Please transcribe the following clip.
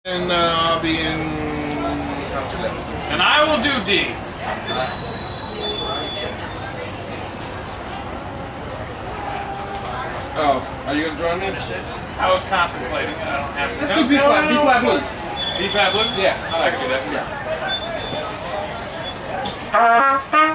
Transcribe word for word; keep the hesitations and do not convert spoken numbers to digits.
And uh, I'll be in after that. And I will do D. Oh, are you gonna join me? I was contemplating. I don't have to. Let's do B flat. B flat blues. B flat blues? Yeah, I like I can do that. Yeah.